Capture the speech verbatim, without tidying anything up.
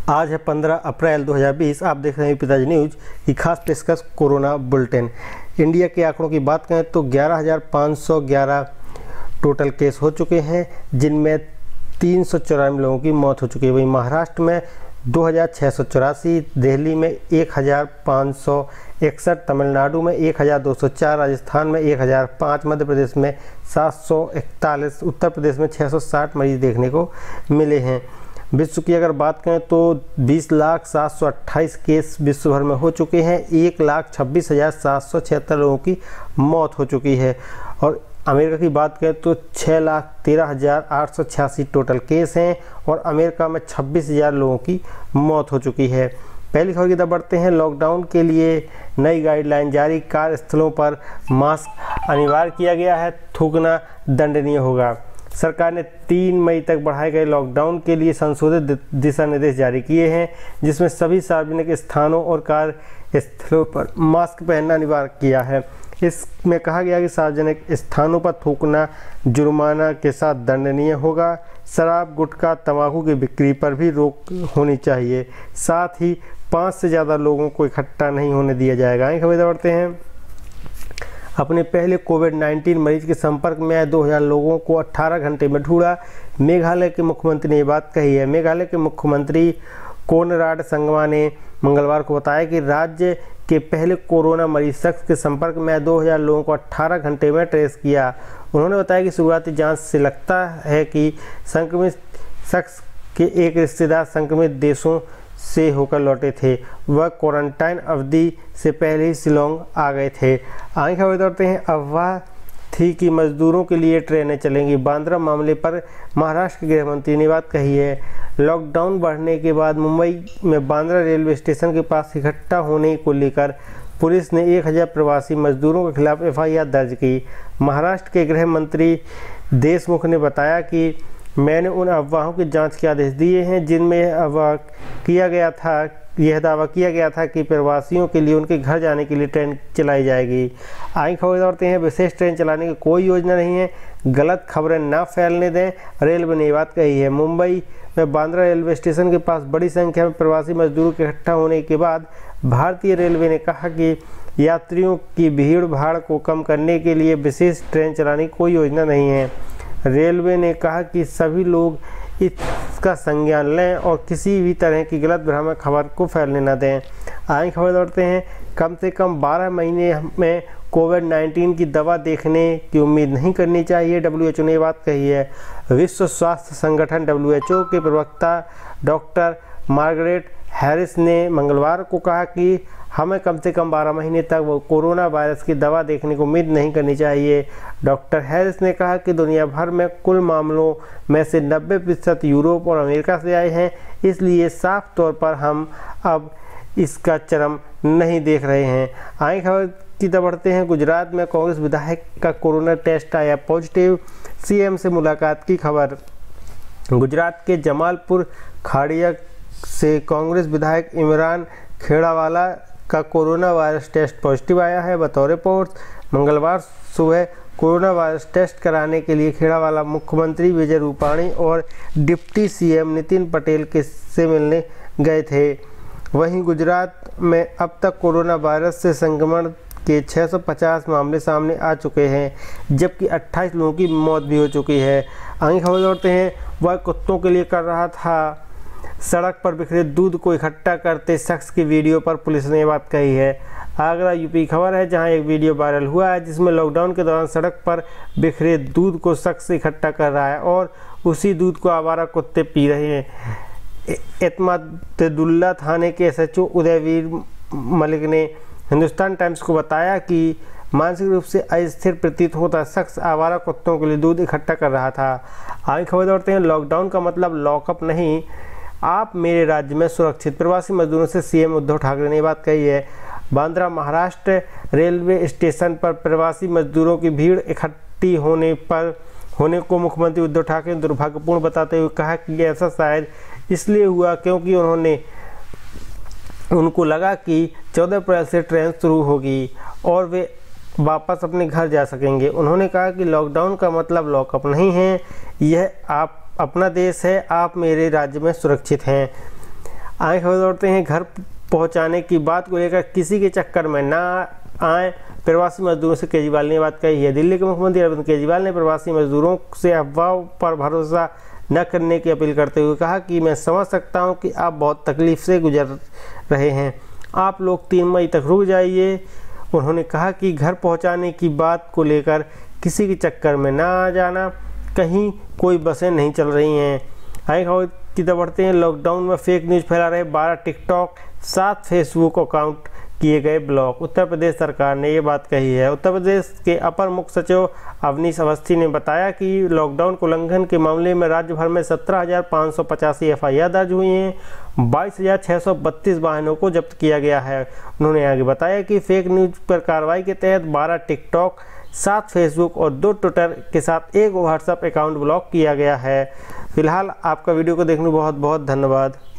आज है पंद्रह अप्रैल दो हज़ार बीस। आप देख रहे हैं पिताजी न्यूज की खास पेशकश कोरोना बुलेटिन। इंडिया के आंकड़ों की बात करें तो ग्यारह हज़ार पाँच सौ ग्यारह टोटल केस हो चुके हैं, जिनमें तीन सौ चौरानवे लोगों की मौत हो चुकी है। वहीं महाराष्ट्र में दो हज़ार छः सौ चौरासी, दिल्ली में एक हज़ार पाँच सौ इकसठ, तमिलनाडु में एक हज़ार दो सौ चार, राजस्थान में एक हज़ार पाँच, मध्य प्रदेश में सात सौ इकतालीस, उत्तर प्रदेश में छः सौ साठ मरीज देखने को मिले हैं। विश्व की अगर बात करें तो बीस लाख सात सौ अट्ठाईस केस विश्व भर में हो चुके हैं। एक लाख छब्बीस हज़ार सात सौ छिहत्तर लोगों की मौत हो चुकी है। और अमेरिका की बात करें तो छः लाख तेरह हज़ार आठ सौ छियासी टोटल केस हैं और अमेरिका में छब्बीस हज़ार लोगों की मौत हो चुकी है। पहली खबर की तरफ बढ़ते हैं। लॉकडाउन के लिए नई गाइडलाइन जारी, कार्यस्थलों पर मास्क अनिवार्य किया गया है, थूकना दंडनीय होगा। सरकार ने तीन मई तक बढ़ाए गए लॉकडाउन के लिए संशोधित दिशा निर्देश जारी किए हैं, जिसमें सभी सार्वजनिक स्थानों और कार्यस्थलों पर मास्क पहनना अनिवार्य किया है। इसमें कहा गया कि सार्वजनिक स्थानों पर थूकना जुर्माना के साथ दंडनीय होगा। शराब, गुटखा, तंबाकू की बिक्री पर भी रोक होनी चाहिए। साथ ही पाँच से ज़्यादा लोगों को इकट्ठा नहीं होने दिया जाएगा। आगे खबर बढ़ते हैं। अपने पहले कोविड उन्नीस मरीज के संपर्क में आए दो हज़ार लोगों को अठारह घंटे में ढूंढा। मेघालय के मुख्यमंत्री ने ये बात कही है। मेघालय के मुख्यमंत्री कोनराड संगमा ने मंगलवार को बताया कि राज्य के पहले कोरोना मरीज शख्स के संपर्क में आए दो हज़ार लोगों को अठारह घंटे में ट्रेस किया। उन्होंने बताया कि शुरुआती जांच से लगता है कि संक्रमित शख्स के एक रिश्तेदार संक्रमित देशों से होकर लौटे थे। वह क्वारंटाइन अवधि से पहले ही शिलोंग आ गए थे। आगे खबर बढ़ते हैं। अफवाह थी कि मजदूरों के लिए ट्रेनें चलेंगी। बांद्रा मामले पर महाराष्ट्र के गृह मंत्री ने बात कही है। लॉकडाउन बढ़ने के बाद मुंबई में बांद्रा रेलवे स्टेशन के पास इकट्ठा होने को लेकर पुलिस ने एक हज़ार प्रवासी मजदूरों के खिलाफ एफ आई आर दर्ज की। महाराष्ट्र के गृह मंत्री देशमुख ने बताया कि मैंने उन अफवाहों की जांच के आदेश दिए हैं जिनमें यह अफवाह किया गया था यह दावा किया गया था कि प्रवासियों के लिए उनके घर जाने के लिए ट्रेन चलाई जाएगी। आगे खबर बढ़ते हैं। विशेष ट्रेन चलाने की कोई योजना नहीं है, गलत खबरें ना फैलने दें, रेलवे ने ये बात कही है। मुंबई में बांद्रा रेलवे स्टेशन के पास बड़ी संख्या में प्रवासी मजदूरों के इकट्ठा होने के बाद भारतीय रेलवे ने कहा कि यात्रियों की भीड़ भाड़ को कम करने के लिए विशेष ट्रेन चलाने की कोई योजना नहीं है। रेलवे ने कहा कि सभी लोग इसका संज्ञान लें और किसी भी तरह की गलत भ्रामक खबर को फैलने न दें। आगे खबर बढ़ते हैं। कम से कम बारह महीने में कोविड उन्नीस की दवा देखने की उम्मीद नहीं करनी चाहिए, डब्ल्यू एच ओ ने बात कही है। विश्व स्वास्थ्य संगठन डब्ल्यू एच ओ के प्रवक्ता डॉक्टर मार्गरेट हैरिस ने मंगलवार को कहा कि हमें कम से कम बारह महीने तक वो कोरोना वायरस की दवा देखने की उम्मीद नहीं करनी चाहिए। डॉक्टर हैरिस ने कहा कि दुनिया भर में कुल मामलों में से नब्बे प्रतिशत यूरोप और अमेरिका से आए हैं, इसलिए साफ तौर पर हम अब इसका चरम नहीं देख रहे हैं। आगे खबर की तरफ बढ़ते हैं। गुजरात में कांग्रेस विधायक का कोरोना टेस्ट आया पॉजिटिव, सी एम से मुलाकात की खबर। गुजरात के जमालपुर खाड़िया से कांग्रेस विधायक इमरान खेड़ावाला का कोरोना वायरस टेस्ट पॉजिटिव आया है। बतौर रिपोर्ट मंगलवार सुबह कोरोना वायरस टेस्ट कराने के लिए खेड़ावाला मुख्यमंत्री विजय रूपाणी और deputy C M Nitin Patel के से मिलने गए थे। वहीं गुजरात में अब तक कोरोना वायरस से संक्रमण के छह सौ पचास मामले सामने आ चुके हैं, जबकि अट्ठाईस लोगों की मौत भी हो चुकी है। आगे खबर जोड़ते हैं। वह कुत्तों के लिए कर रहा था सड़क पर बिखरे दूध को इकट्ठा करते शख्स की वीडियो पर पुलिस ने बात कही है। आगरा यूपी खबर है, जहां एक वीडियो वायरल हुआ है जिसमें लॉकडाउन के दौरान सड़क पर बिखरे दूध को शख्स इकट्ठा कर रहा है और उसी दूध को आवारा कुत्ते पी रहे हैं। एतमादुल्ला थाने के S H O Udayveer Malik ने हिंदुस्तान टाइम्स को बताया कि मानसिक रूप से अस्थिर प्रतीत होता शख्स आवारा कुत्तों के लिए दूध इकट्ठा कर रहा था। आगे खबर दौड़ते हैं। लॉकडाउन का मतलब लॉकअप नहीं, आप मेरे राज्य में सुरक्षित, प्रवासी मजदूरों से सीएम उद्धव ठाकरे ने बात कही है। बांद्रा महाराष्ट्र रेलवे स्टेशन पर प्रवासी मजदूरों की भीड़ इकट्ठी होने पर होने को मुख्यमंत्री उद्धव ठाकरे ने दुर्भाग्यपूर्ण बताते हुए कहा कि ऐसा शायद इसलिए हुआ क्योंकि उन्होंने उनको लगा कि चौदह अप्रैल से ट्रेन शुरू होगी और वे वापस अपने घर जा सकेंगे। उन्होंने कहा कि लॉकडाउन का मतलब लॉकअप नहीं है, यह आप अपना देश है, आप मेरे राज्य में सुरक्षित हैं। आगे खबर दौड़ते हैं, घर पहुंचाने की बात को लेकर किसी के चक्कर में ना आए, प्रवासी मजदूरों से केजरीवाल ने बात कही है। दिल्ली के मुख्यमंत्री अरविंद केजरीवाल ने प्रवासी मजदूरों से अफवाह पर भरोसा न करने की अपील करते हुए कहा कि मैं समझ सकता हूं कि आप बहुत तकलीफ से गुजर रहे हैं, आप लोग तीन मई तक रुक जाइए। उन्होंने कहा कि घर पहुंचाने की बात को लेकर किसी के चक्कर में ना आ जाना, कहीं कोई बसें नहीं चल रही हैं। आगे खबर की तरफ बढ़ते हैं, लॉकडाउन में फेक न्यूज़ फैला रहे बारह टिकटॉक, सात फेसबुक अकाउंट किए गए ब्लॉक। उत्तर प्रदेश सरकार ने ये बात कही है। उत्तर प्रदेश के अपर मुख्य सचिव अवनीश अवस्थी ने बताया कि लॉकडाउन के उल्लंघन के मामले में राज्य भर में सत्रह हजार पाँच सौ पचासी एफ आई आर दर्ज हुई हैं, बाईस हजार छः सौ बत्तीस वाहनों को जब्त किया गया है। उन्होंने आगे बताया कि फेक न्यूज पर कार्रवाई के तहत बारह टिकटॉक, सात फेसबुक और दो ट्विटर के साथ एक व्हाट्सएप अकाउंट ब्लॉक किया गया है। फिलहाल आपका वीडियो को देखने बहुत बहुत धन्यवाद।